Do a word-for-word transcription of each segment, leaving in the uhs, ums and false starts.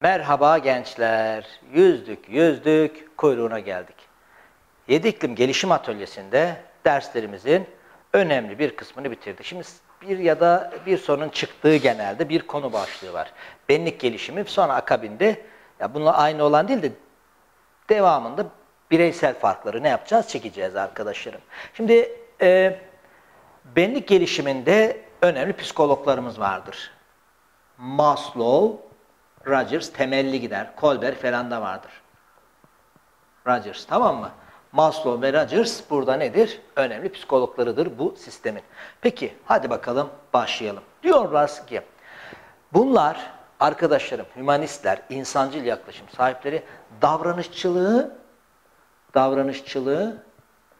Merhaba gençler, yüzdük yüzdük kuyruğuna geldik. Yedi İklim Gelişim Atölyesi'nde derslerimizin önemli bir kısmını bitirdik. Şimdi bir ya da bir sorunun çıktığı genelde bir konu başlığı var. Benlik gelişimi, sonra akabinde ya bununla aynı olan değil de devamında bireysel farkları ne yapacağız? Çekeceğiz arkadaşlarım. Şimdi e, benlik gelişiminde önemli psikologlarımız vardır. Maslow, Rogers temelli gider. Kolber falan da vardır. Rogers, tamam mı? Maslow ve Rogers burada nedir? Önemli psikologlarıdır bu sistemin. Peki hadi bakalım başlayalım. Diyorlar ki bunlar arkadaşlarım, hümanistler, insancıl yaklaşım sahipleri davranışçılığı davranışçılığı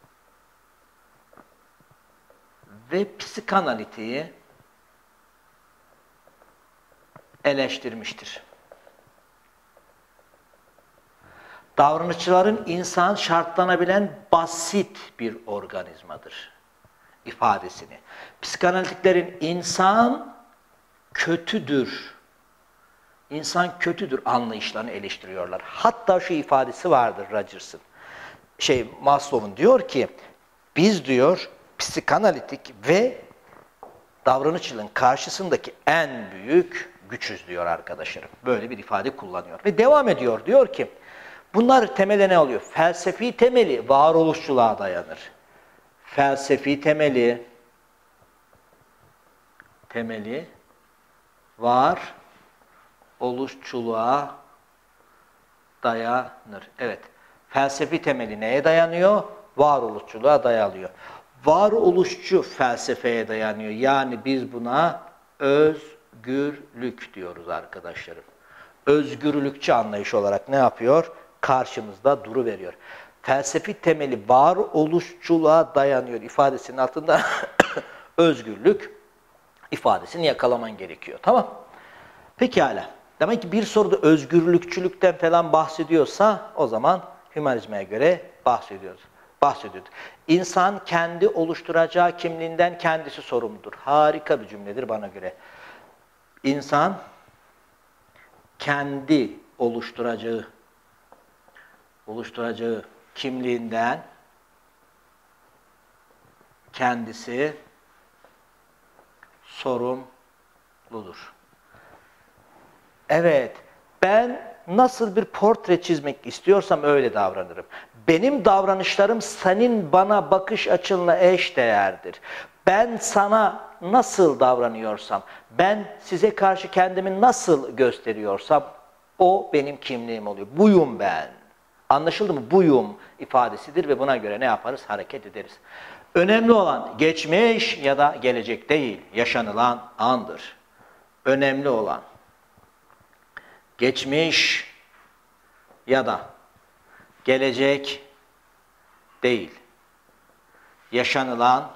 ve psikanalitiği eleştirmiştir. Davranışçıların insan şartlanabilen basit bir organizmadır ifadesini. Psikanalitiklerin insan kötüdür, insan kötüdür anlayışlarını eleştiriyorlar. Hatta şu ifadesi vardır Rogers'ın, şey Maslow'un diyor ki, biz diyor psikanalitik ve davranışçılığın karşısındaki en büyük güçüz diyor arkadaşlarım. Böyle bir ifade kullanıyor. Ve devam ediyor diyor ki, bunlar temelde ne oluyor? Felsefi temeli varoluşçuluğa dayanır. Felsefi temeli temeli varoluşçuluğa dayanır. Evet. Felsefi temeli neye dayanıyor? Varoluşçuluğa dayanıyor. Varoluşçu felsefeye dayanıyor. Yani biz buna özgürlük diyoruz arkadaşlarım. Özgürlükçü anlayış olarak ne yapıyor? Karşımızda duruveriyor. Felsefi temeli varoluşçuluğa dayanıyor ifadesinin altında özgürlük ifadesini yakalaman gerekiyor. Tamam. Pekala. Demek ki bir soruda özgürlükçülükten falan bahsediyorsa o zaman hümanizme göre bahsediyoruz. Bahsediyoruz. İnsan kendi oluşturacağı kimliğinden kendisi sorumludur. Harika bir cümledir bana göre. İnsan kendi oluşturacağı oluşturacağı kimliğinden kendisi sorumludur. Evet, ben nasıl bir portre çizmek istiyorsam öyle davranırım. Benim davranışlarım senin bana bakış açınla eşdeğerdir. Ben sana nasıl davranıyorsam, ben size karşı kendimi nasıl gösteriyorsam o benim kimliğim oluyor. Buyum ben. Anlaşıldı mı? Buyum ifadesidir ve buna göre ne yaparız? Hareket ederiz. Önemli olan geçmiş ya da gelecek değil, yaşanılan andır. Önemli olan geçmiş ya da gelecek değil, yaşanılan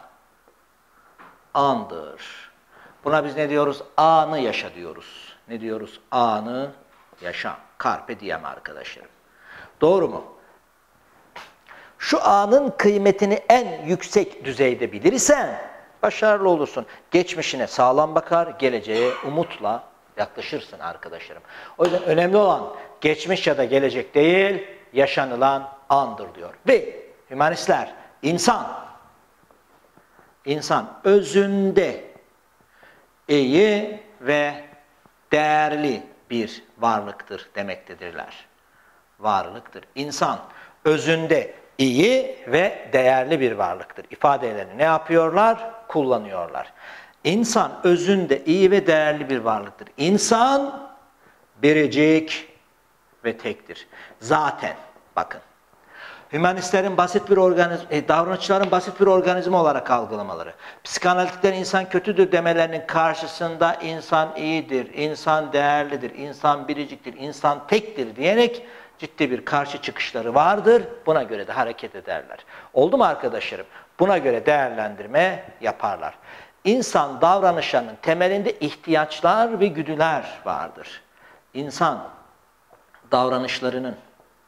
andır. Buna biz ne diyoruz? Anı yaşa diyoruz. Ne diyoruz? Anı yaşa. Carpe diem arkadaşlarım. Doğru mu? Şu anın kıymetini en yüksek düzeyde bilirsen başarılı olursun. Geçmişine sağlam bakar, geleceğe umutla yaklaşırsın arkadaşlarım. O yüzden önemli olan geçmiş ya da gelecek değil, yaşanılan andır diyor. Ve hümanistler, insan, insan özünde iyi ve değerli bir varlıktır demektedirler. Varlıktır. İnsan özünde iyi ve değerli bir varlıktır. İfadelerini ne yapıyorlar? Kullanıyorlar. İnsan özünde iyi ve değerli bir varlıktır. İnsan biricik ve tektir. Zaten bakın. Hümanistlerin basit bir organizm, e, davranışçıların basit bir organizma olarak algılamaları, psikanalitiklerin insan kötüdür demelerinin karşısında insan iyidir, insan değerlidir, insan biriciktir, insan tektir diyerek ciddi bir karşı çıkışları vardır. Buna göre de hareket ederler. Oldu mu arkadaşlarım? Buna göre değerlendirme yaparlar. İnsan davranışlarının temelinde ihtiyaçlar ve güdüler vardır. İnsan davranışlarının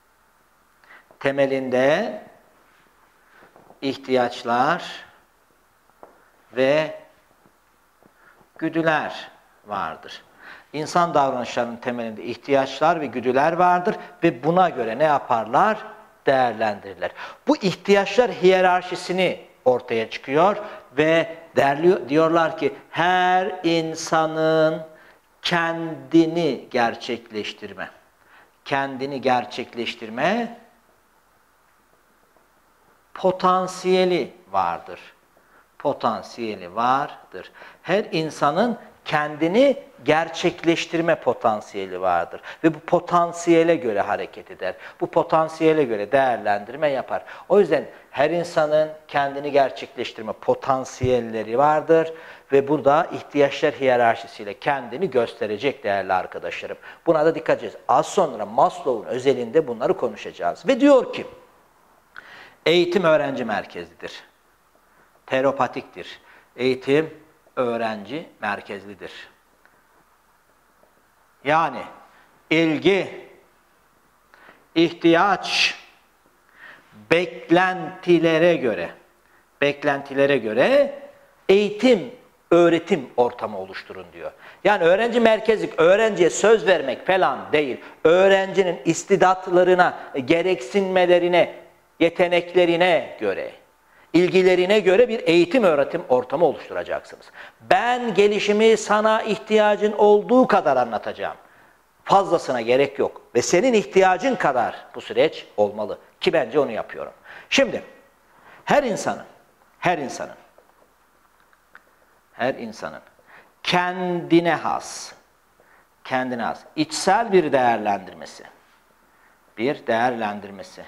temelinde ihtiyaçlar ve güdüler vardır. İnsan davranışlarının temelinde ihtiyaçlar ve güdüler vardır ve buna göre ne yaparlar? Değerlendirirler. Bu ihtiyaçlar hiyerarşisini ortaya çıkıyor ve derliyor, diyorlar ki her insanın kendini gerçekleştirme, kendini gerçekleştirme potansiyeli vardır. Potansiyeli vardır. Her insanın kendini gerçekleştirme potansiyeli vardır. Ve bu potansiyele göre hareket eder. Bu potansiyele göre değerlendirme yapar. O yüzden her insanın kendini gerçekleştirme potansiyelleri vardır. Ve burada ihtiyaçlar hiyerarşisiyle kendini gösterecek değerli arkadaşlarım. Buna da dikkat edeceğiz. Az sonra Maslow'un özelinde bunları konuşacağız. Ve diyor ki, eğitim öğrenci merkezlidir. Teropatiktir. Eğitim öğrenci merkezlidir. Yani ilgi, ihtiyaç, beklentilere göre, beklentilere göre eğitim, öğretim ortamı oluşturun diyor. Yani öğrenci merkezlik, öğrenciye söz vermek falan değil. Öğrencinin istidatlarına, gereksinmelerine, yeteneklerine göre, ilgilerine göre bir eğitim öğretim ortamı oluşturacaksınız. Ben gelişimi sana ihtiyacın olduğu kadar anlatacağım. Fazlasına gerek yok. Ve senin ihtiyacın kadar bu süreç olmalı. Ki bence onu yapıyorum. Şimdi her insanın, her insanın, her insanın kendine has, kendine has, içsel bir değerlendirmesi, bir değerlendirmesi,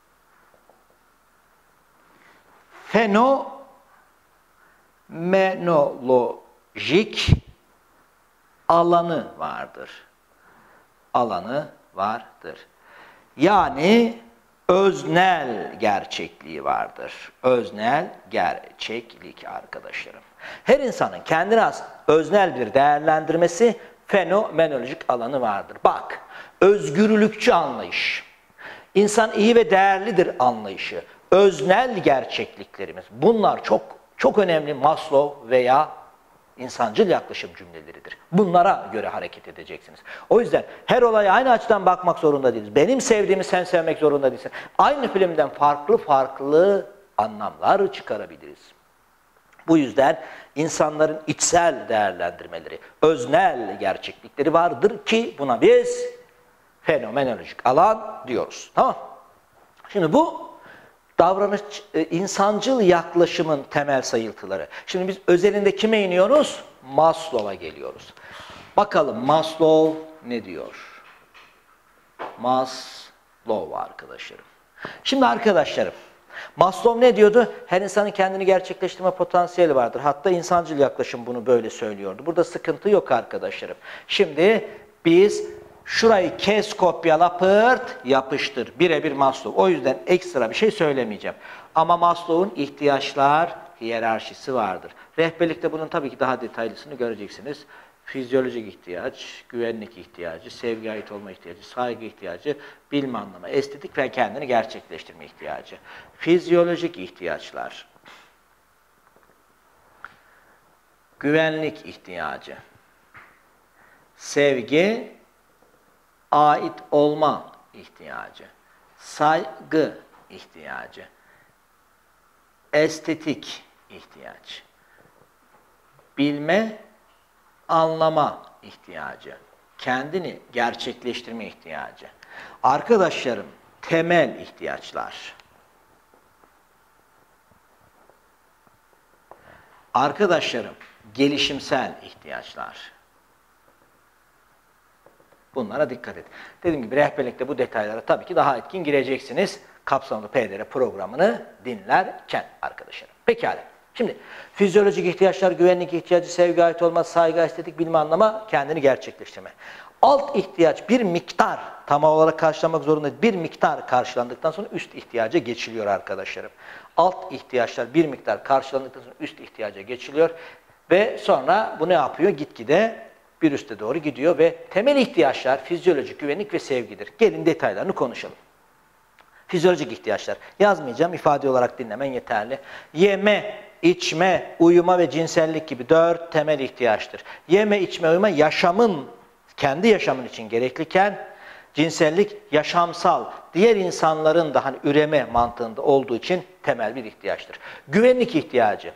fenomenolojik alanı vardır. Alanı vardır. Yani öznel gerçekliği vardır. Öznel gerçeklik arkadaşlarım. Her insanın kendine has öznel bir değerlendirmesi, fenomenolojik alanı vardır. Bak, özgürlükçü anlayış, insan iyi ve değerlidir anlayışı, öznel gerçekliklerimiz, bunlar çok çok önemli Maslow veya insancıl yaklaşım cümleleridir. Bunlara göre hareket edeceksiniz. O yüzden her olaya aynı açıdan bakmak zorunda değiliz. Benim sevdiğimi sen sevmek zorunda değilsin. Aynı filmden farklı farklı anlamlar çıkarabiliriz. Bu yüzden insanların içsel değerlendirmeleri, öznel gerçeklikleri vardır ki buna biz fenomenolojik alan diyoruz. Tamam. Şimdi bu davranış, insancıl yaklaşımın temel sayıltıları. Şimdi biz özelinde kime iniyoruz? Maslow'a geliyoruz. Bakalım Maslow ne diyor? Maslow arkadaşlarım. Şimdi arkadaşlarım, Maslow ne diyordu? Her insanın kendini gerçekleştirme potansiyeli vardır. Hatta insancıl yaklaşım bunu böyle söylüyordu. Burada sıkıntı yok arkadaşlarım. Şimdi biz şurayı kes, kopyala, pırt, yapıştır. Birebir Maslow. O yüzden ekstra bir şey söylemeyeceğim. Ama Maslow'un ihtiyaçlar hiyerarşisi vardır. Rehberlikte bunun tabii ki daha detaylısını göreceksiniz. Fizyolojik ihtiyaç, güvenlik ihtiyacı, sevgi ait olma ihtiyacı, saygı ihtiyacı, bilme anlama, estetik ve kendini gerçekleştirme ihtiyacı. Fizyolojik ihtiyaçlar, güvenlik ihtiyacı, sevgi, ait olma ihtiyacı, saygı ihtiyacı, estetik ihtiyaç, bilme, anlama ihtiyacı, kendini gerçekleştirme ihtiyacı. Arkadaşlarım, temel ihtiyaçlar. Arkadaşlarım, gelişimsel ihtiyaçlar. Bunlara dikkat edin. Dediğim gibi rehberlikte bu detaylara tabii ki daha etkin gireceksiniz. Kapsamlı P D R programını dinlerken arkadaşlarım. Pekala. Şimdi fizyolojik ihtiyaçlar, güvenlik ihtiyacı, sevgi, ait olma, saygı, estetik, bilme, anlama, kendini gerçekleştirme. Alt ihtiyaç bir miktar tam olarak karşılamak zorunda değil. Bir miktar karşılandıktan sonra üst ihtiyaca geçiliyor arkadaşlarım. Alt ihtiyaçlar bir miktar karşılandıktan sonra üst ihtiyaca geçiliyor. Ve sonra bu ne yapıyor? Gitgide bir üste doğru gidiyor ve temel ihtiyaçlar fizyolojik, güvenlik ve sevgidir. Gelin detaylarını konuşalım. Fizyolojik ihtiyaçlar. Yazmayacağım, ifade olarak dinlemen yeterli. Yeme, içme, uyuma ve cinsellik gibi dört temel ihtiyaçtır. Yeme, içme, uyuma yaşamın kendi yaşamın için gerekliken cinsellik yaşamsal, diğer insanların da hani üreme mantığında olduğu için temel bir ihtiyaçtır. Güvenlik ihtiyacı,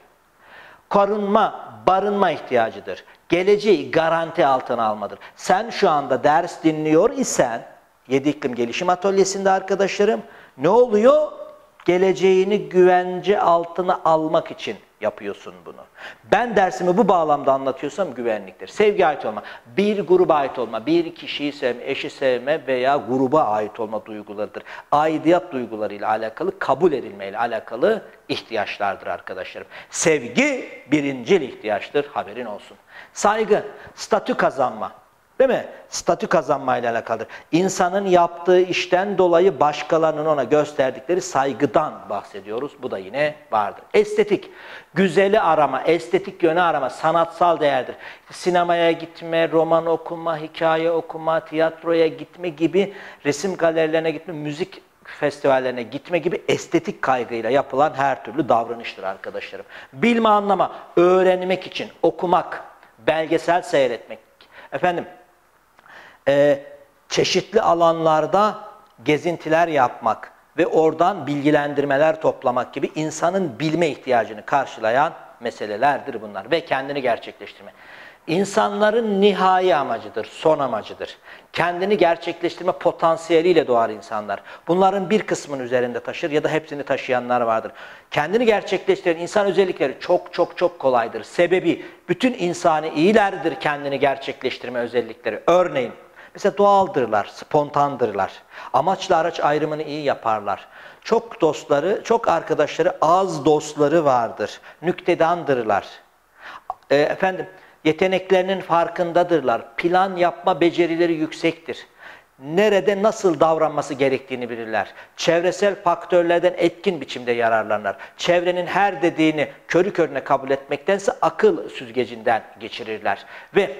korunma, barınma ihtiyacıdır. Geleceği garanti altına almadır. Sen şu anda ders dinliyor isen, Yedi İklim Gelişim Atölyesi'nde arkadaşlarım, ne oluyor? Geleceğini güvence altına almak için yapıyorsun bunu. Ben dersimi bu bağlamda anlatıyorsam güvenliktir. Sevgi ait olma, bir gruba ait olma, bir kişiyi sevme, eşi sevme veya gruba ait olma duygularıdır. Aidiyet duygularıyla alakalı, kabul edilmeyle alakalı ihtiyaçlardır arkadaşlarım. Sevgi birincil ihtiyaçtır, haberin olsun. Saygı, statü kazanma. Değil mi? Statü kazanmayla alakalıdır. İnsanın yaptığı işten dolayı başkalarının ona gösterdikleri saygıdan bahsediyoruz. Bu da yine vardır. Estetik, güzeli arama, estetik yönü arama, sanatsal değerdir. Sinemaya gitme, roman okuma, hikaye okuma, tiyatroya gitme gibi, resim galerilerine gitme, müzik festivallerine gitme gibi estetik kaygıyla yapılan her türlü davranıştır arkadaşlarım. Bilme, anlama, öğrenmek için okumak, belgesel seyretmek, efendim, Ee, çeşitli alanlarda gezintiler yapmak ve oradan bilgilendirmeler toplamak gibi insanın bilme ihtiyacını karşılayan meselelerdir bunlar ve kendini gerçekleştirme. İnsanların nihai amacıdır, son amacıdır. Kendini gerçekleştirme potansiyeliyle doğar insanlar. Bunların bir kısmını üzerinde taşır ya da hepsini taşıyanlar vardır. Kendini gerçekleştiren insan özellikleri çok çok çok kolaydır. Sebebi bütün insani iyilerdir kendini gerçekleştirme özellikleri. Örneğin, mesela doğaldırlar, spontandırlar. Amaçla araç ayrımını iyi yaparlar. Çok dostları, çok arkadaşları, az dostları vardır. Nüktedandırlar. E, efendim, yeteneklerinin farkındadırlar. Plan yapma becerileri yüksektir. Nerede nasıl davranması gerektiğini bilirler. Çevresel faktörlerden etkin biçimde yararlanırlar. Çevrenin her dediğini körü körüne kabul etmektense akıl süzgecinden geçirirler. Ve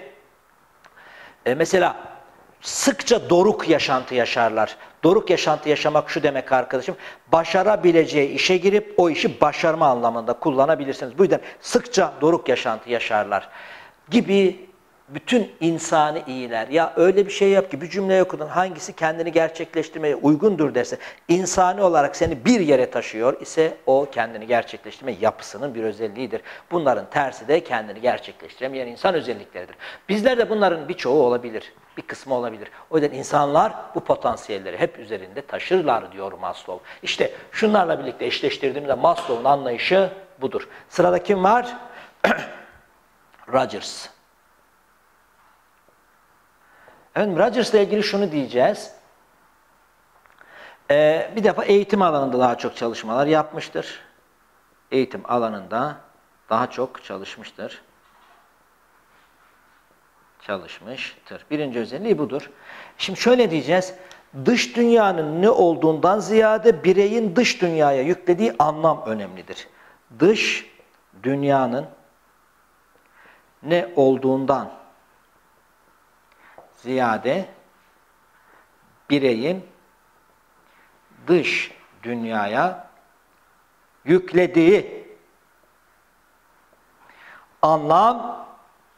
e, mesela sıkça doruk yaşantı yaşarlar. Doruk yaşantı yaşamak şu demek arkadaşım, başarabileceği işe girip o işi başarma anlamında kullanabilirsiniz. Bu yüzden sıkça doruk yaşantı yaşarlar gibi bütün insani iyiler. Ya öyle bir şey yap ki bir cümle okudun, hangisi kendini gerçekleştirmeye uygundur derse, insani olarak seni bir yere taşıyor ise o kendini gerçekleştirme yapısının bir özelliğidir. Bunların tersi de kendini gerçekleştiremeyen insan özellikleridir. Bizlerde bunların birçoğu olabilir. Bir kısmı olabilir. O yüzden insanlar bu potansiyelleri hep üzerinde taşırlar diyor Maslow. İşte şunlarla birlikte eşleştirdiğimizde Maslow'un anlayışı budur. Sırada kim var? Rogers. Evet, Rogers'la ilgili şunu diyeceğiz. Ee, bir defa eğitim alanında daha çok çalışmalar yapmıştır. Eğitim alanında daha çok çalışmıştır. Çalışmıştır. Birinci özelliği budur. Şimdi şöyle diyeceğiz. Dış dünyanın ne olduğundan ziyade bireyin dış dünyaya yüklediği anlam önemlidir. Dış dünyanın ne olduğundan ziyade bireyin dış dünyaya yüklediği anlam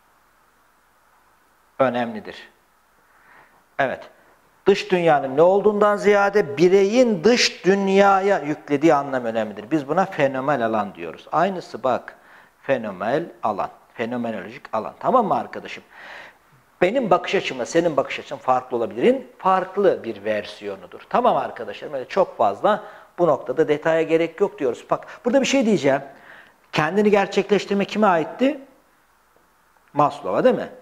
önemlidir. Evet. Dış dünyanın ne olduğundan ziyade bireyin dış dünyaya yüklediği anlam önemlidir. Biz buna fenomenal alan diyoruz. Aynısı bak. Fenomenal alan. Fenomenolojik alan. Tamam mı arkadaşım? Benim bakış açımla senin bakış açın farklı olabilirin. Farklı bir versiyonudur. Tamam arkadaşlarım. Öyle çok fazla bu noktada detaya gerek yok diyoruz. Bak burada bir şey diyeceğim. Kendini gerçekleştirme kime aitti? Maslow'a değil mi?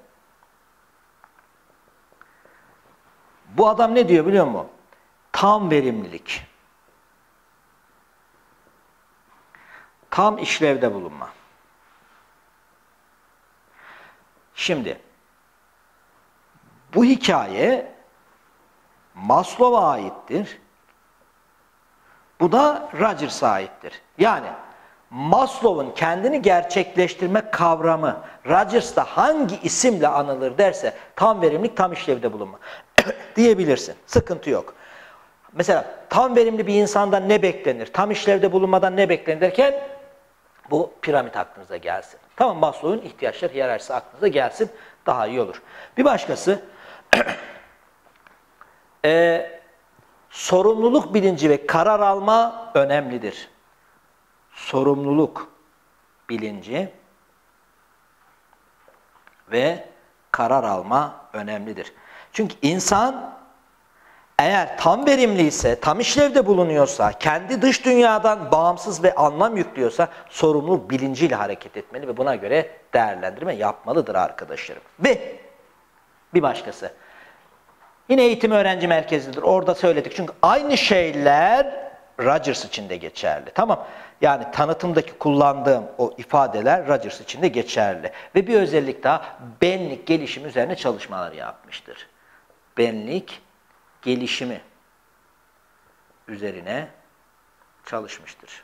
Bu adam ne diyor biliyor musun? Tam verimlilik. Tam işlevde bulunma. Şimdi bu hikaye Maslow'a aittir. Bu da Rogers'a aittir. Yani Maslow'un kendini gerçekleştirme kavramı Rogers'ta hangi isimle anılır derse tam verimlilik, tam işlevde bulunma diyebilirsin. Sıkıntı yok. Mesela tam verimli bir insandan ne beklenir? Tam işlevde bulunmadan ne beklenir derken bu piramit aklınıza gelsin. Tamam, Maslow'un ihtiyaçlar hiyerarşisi aklınıza gelsin. Daha iyi olur. Bir başkası Ee, sorumluluk bilinci ve karar alma önemlidir. Sorumluluk bilinci ve karar alma önemlidir. Çünkü insan eğer tam verimliyse, tam işlevde bulunuyorsa, kendi dış dünyadan bağımsız ve anlam yüklüyorsa sorumluluk bilinciyle hareket etmeli ve buna göre değerlendirme yapmalıdır arkadaşlarım. Ve bir başkası. Yine eğitim öğrenci merkezidir. Orada söyledik. Çünkü aynı şeyler Rogers için de geçerli. Tamam. Yani tanıtımdaki kullandığım o ifadeler Rogers için de geçerli. Ve bir özellik daha, benlik gelişimi üzerine çalışmalar yapmıştır. Benlik gelişimi üzerine çalışmıştır.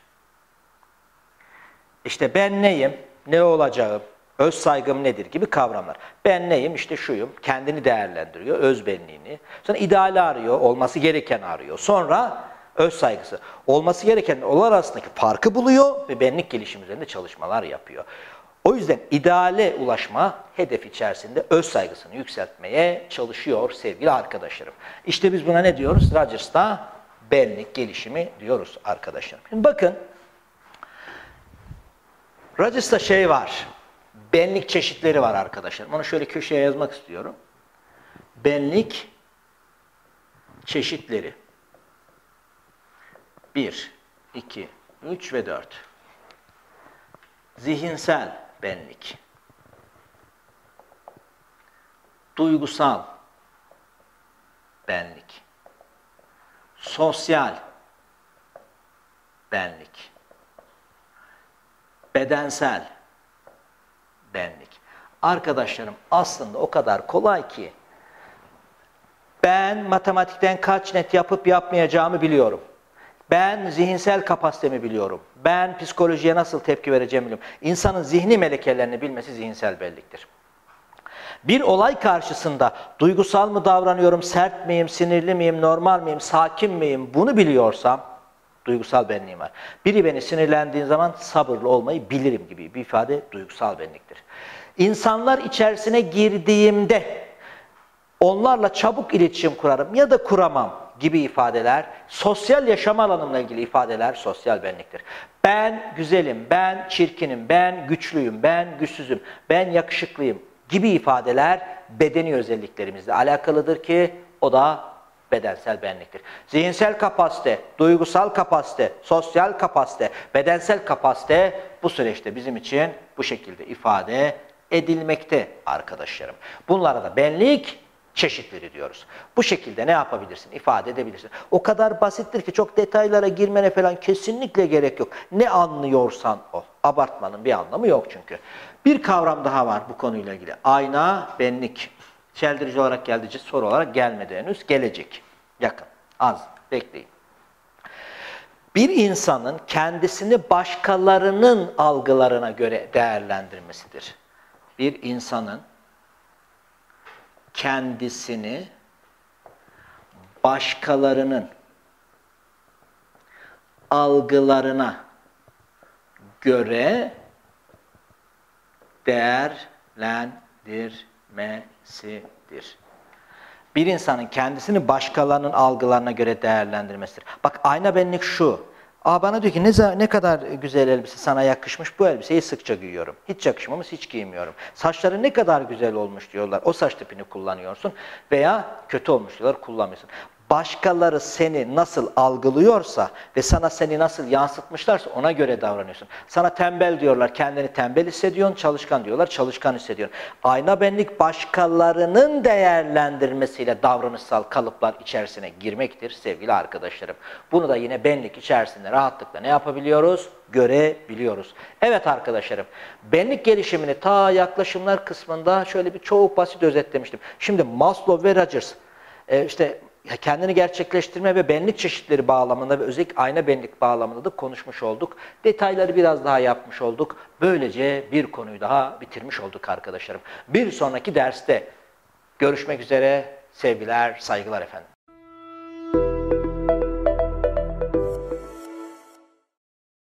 İşte ben neyim, ne olacağım, öz saygım nedir gibi kavramlar. Ben neyim, işte şuyum, kendini değerlendiriyor, öz benliğini. Sonra ideali arıyor, olması gereken arıyor. Sonra öz saygısı. Olması gereken onlar arasındaki farkı buluyor ve benlik gelişimi üzerinde çalışmalar yapıyor. O yüzden ideale ulaşma hedef içerisinde öz saygısını yükseltmeye çalışıyor sevgili arkadaşlarım. İşte biz buna ne diyoruz? Rogers'ta benlik gelişimi diyoruz arkadaşlarım. Şimdi bakın, Rogers'ta şey var, benlik çeşitleri var arkadaşlarım. Onu şöyle köşeye yazmak istiyorum. Benlik çeşitleri. bir, iki, üç ve dört. Zihinsel benlik. Duygusal benlik. Sosyal benlik. Bedensel benlik. Arkadaşlarım aslında o kadar kolay ki ben matematikten kaç net yapıp yapmayacağımı biliyorum. Ben zihinsel kapasitemi biliyorum. Ben psikolojiye nasıl tepki vereceğimi biliyorum. İnsanın zihni melekelerini bilmesi zihinsel belliktir. Bir olay karşısında duygusal mı davranıyorum, sert miyim, sinirli miyim, normal miyim, sakin miyim bunu biliyorsam duygusal benliğim var. Biri beni sinirlendiği zaman sabırlı olmayı bilirim gibi bir ifade duygusal benliktir. İnsanlar içerisine girdiğimde onlarla çabuk iletişim kurarım ya da kuramam gibi ifadeler, sosyal yaşam alanımla ilgili ifadeler sosyal benliktir. Ben güzelim, ben çirkinim, ben güçlüyüm, ben güçsüzüm, ben yakışıklıyım gibi ifadeler bedeni özelliklerimizle alakalıdır ki o da bedensel benliktir. Zihinsel kapasite, duygusal kapasite, sosyal kapasite, bedensel kapasite bu süreçte bizim için bu şekilde ifade edilmekte arkadaşlarım. Bunlara da benlik çeşitleri diyoruz. Bu şekilde ne yapabilirsin? İfade edebilirsin. O kadar basittir ki çok detaylara girmene falan kesinlikle gerek yok. Ne anlıyorsan o. Abartmanın bir anlamı yok çünkü. Bir kavram daha var bu konuyla ilgili. Ayna, benlik. Çeldirici olarak geldiği soru olarak gelmedi henüz. Gelecek. Yakın. Az. Bekleyin. Bir insanın kendisini başkalarının algılarına göre değerlendirmesidir. Bir insanın kendisini başkalarının algılarına göre değerlendirmesidir. Bir insanın kendisini başkalarının algılarına göre değerlendirmesidir. Bak ayna benlik şu. Aa, bana diyor ki ne, ne kadar güzel elbise sana yakışmış, bu elbiseyi sıkça giyiyorum. Hiç yakışmamış, hiç giymiyorum. Saçları ne kadar güzel olmuş diyorlar, o saç tipini kullanıyorsun. Veya kötü olmuş diyorlar, kullanmıyorsun. Başkaları seni nasıl algılıyorsa ve sana seni nasıl yansıtmışlarsa ona göre davranıyorsun. Sana tembel diyorlar, kendini tembel hissediyorsun, çalışkan diyorlar, çalışkan hissediyorsun. Ayna benlik başkalarının değerlendirmesiyle davranışsal kalıplar içerisine girmektir sevgili arkadaşlarım. Bunu da yine benlik içerisinde rahatlıkla ne yapabiliyoruz? Görebiliyoruz. Evet arkadaşlarım, benlik gelişimini ta yaklaşımlar kısmında şöyle bir çok basit özetlemiştim. Şimdi Maslow ve Rogers e, işte kendini gerçekleştirme ve benlik çeşitleri bağlamında ve özellikle ayna benlik bağlamında da konuşmuş olduk. Detayları biraz daha yapmış olduk. Böylece bir konuyu daha bitirmiş olduk arkadaşlarım. Bir sonraki derste görüşmek üzere. Sevgiler, saygılar efendim.